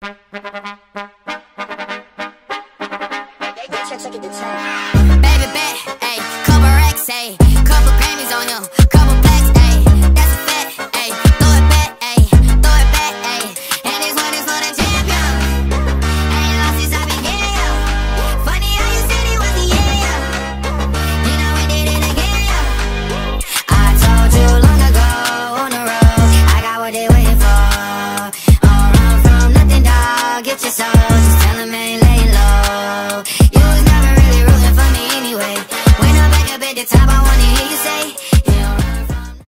Baby bet, ayy, couple racks, ayy, couple Grammys on him, couple plaques, ayy, that's a fact, ayy, throw it back, ayy, throw it back, ayy, and this one is for the champion. Ain't lost since I began, yo. Funny how you said it was the yeah. You know we did it again, yo. I told you long ago on the road, I got what they waiting for. All run from nothing, dog, get your soul.